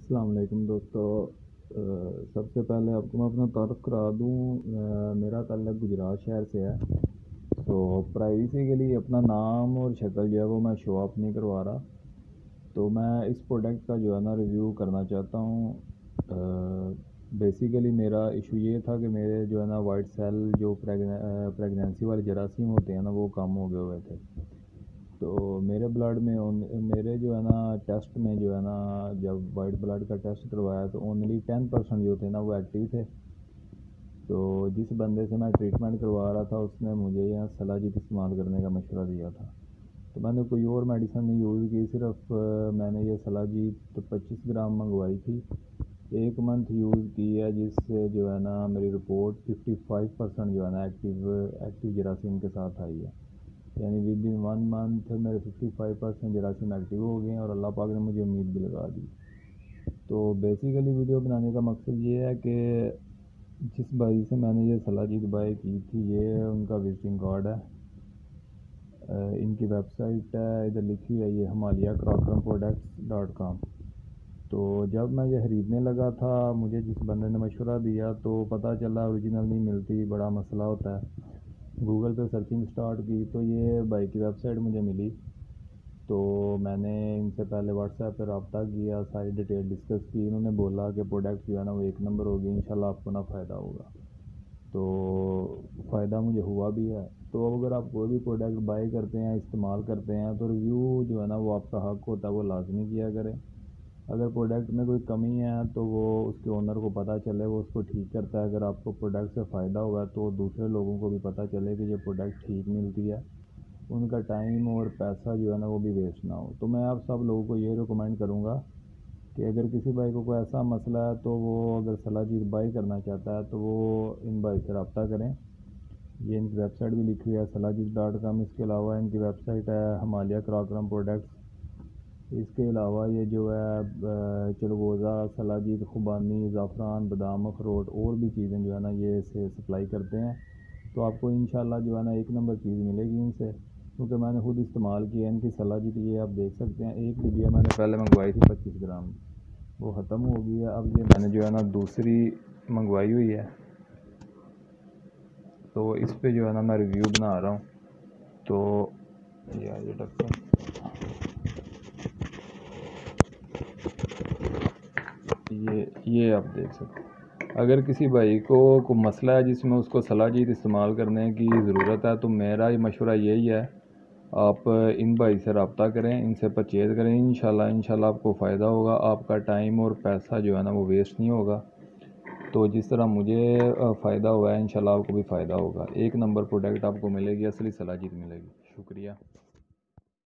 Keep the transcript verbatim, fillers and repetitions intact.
السلام علیکم دوستو۔ سب سے پہلے آپ کو میں اپنا تعارف کرا دوں، میرا تعلق گجرات شہر سے ہے، تو پرائیویسی کے لیے اپنا نام اور شکل جو ہے وہ میں شو اپ نہیں کروا رہا۔ تو میں اس پروڈکٹ کا جو ہے نا ریویو کرنا چاہتا ہوں۔ بیسیکلی میرا ایشو یہ تھا کہ میرے جو ہے نا وائٹ سیل جو پریگنینسی والے جراثیم ہوتے ہیں نا وہ کم ہو گئے ہوئے تھے۔ تو میرے بلڈ میں میرے جو ہے نا ٹیسٹ میں جو ہے نا جب وائٹ بلڈ کا ٹیسٹ کروایا تو اونلی ٹین پرسنٹ جو تھے نا وہ ایکٹیو تھے۔ تو جس بندے سے میں ٹریٹمنٹ کروا رہا تھا اس نے مجھے یہاں سلاجیت استعمال کرنے کا مشورہ دیا تھا، تو میں نے کوئی اور میڈیسن نہیں یوز کی، صرف میں نے یہ سلاجیت پچیس گرام منگوائی تھی، ایک منتھ یوز کی ہے، جس سے جو ہے نا میری رپورٹ ففٹی فائیو پرسنٹ جو ہے نا ایکٹیو ایکٹیو جراثیم کے ساتھ آئی ہے، یعنی ود ان ون منتھ میرے ففٹی فائیو پرسینٹ جراثیم ایکٹیو ہو گئے ہیں، اور اللہ پاک نے مجھے امید بھی لگا دی۔ تو بیسیکلی ویڈیو بنانے کا مقصد یہ ہے کہ جس بھائی سے میں نے یہ سلاجیت بائی کی تھی یہ ان کا وزٹنگ کارڈ ہے، ان کی ویب سائٹ ہے، ادھر لکھی ہوئی ہے یہ Himalaya Karakoram products dot com. تو جب میں یہ خریدنے لگا تھا مجھے جس بندے نے مشورہ دیا تو پتہ چلا اوریجنل نہیں ملتی، بڑا مسئلہ ہوتا ہے۔ گوگل پہ سرچنگ سٹارٹ کی تو یہ بھائی کی ویب سائٹ مجھے ملی، تو میں نے ان سے پہلے واٹس ایپ پہ رابطہ کیا، ساری ڈیٹیل ڈسکس کی، انہوں نے بولا کہ پروڈکٹ جو ہے نا وہ ایک نمبر ہوگی، انشاءاللہ آپ کو نا فائدہ ہوگا۔ تو فائدہ مجھے ہوا بھی ہے۔ تو اگر آپ کوئی بھی پروڈکٹ بائی کرتے ہیں، استعمال کرتے ہیں، تو ریویو جو ہے نا وہ آپ کا حق ہوتا ہے، وہ لازمی کیا کریں۔ اگر پروڈکٹ میں کوئی کمی ہے تو وہ اس کے اونر کو پتہ چلے، وہ اس کو ٹھیک کرتا ہے۔ اگر آپ کو پروڈکٹ سے فائدہ ہوا تو دوسرے لوگوں کو بھی پتہ چلے کہ یہ پروڈکٹ ٹھیک ملتی ہے، ان کا ٹائم اور پیسہ جو ہے نا وہ بھی ویسٹ نہ ہو۔ تو میں آپ سب لوگوں کو یہ ریکمینڈ کروں گا کہ اگر کسی بھائی کو کوئی ایسا مسئلہ ہے تو وہ اگر سلاجیت بائی کرنا چاہتا ہے تو وہ ان بھائی سے رابطہ کریں۔ یہ ان کی ویب سائٹ بھی لکھی ہوئی ہے سلاجیت ڈاٹ کام، اس کے علاوہ ان کی ویب سائٹ ہے ہمالیہ کراکرم پروڈکٹس، اس کے علاوہ یہ جو ہے چلغوزہ، سلاجیت، خوبانی، زعفران، بادام، اخروٹ اور بھی چیزیں جو ہے نا یہ اسے سپلائی کرتے ہیں۔ تو آپ کو انشاءاللہ جو ہے نا ایک نمبر چیز ملے گی ان سے، کیونکہ میں نے خود استعمال کی ہے ان کی سلاجیت، یہ آپ دیکھ سکتے ہیں۔ ایک ڈبیا میں نے پہلے منگوائی تھی پچیس گرام، وہ ختم ہو گئی ہے، اب یہ میں نے جو ہے نا دوسری منگوائی ہوئی ہے، تو اس پہ جو ہے نا میں ریویو بنا رہا ہوں۔ تو یہ ڈکن یہ یہ آپ دیکھ سکتے ہیں۔ اگر کسی بھائی کو کوئی مسئلہ ہے جس میں اس کو سلاجیت استعمال کرنے کی ضرورت ہے تو میرا یہ مشورہ یہی ہے، آپ ان بھائی سے رابطہ کریں، ان سے پرچیز کریں، انشاءاللہ انشاءاللہ آپ کو فائدہ ہوگا، آپ کا ٹائم اور پیسہ جو ہے نا وہ ویسٹ نہیں ہوگا۔ تو جس طرح مجھے فائدہ ہوا ہے انشاءاللہ آپ کو بھی فائدہ ہوگا، ایک نمبر پروڈکٹ آپ کو ملے گی، اصلی سلاجیت ملے گی۔ شکریہ۔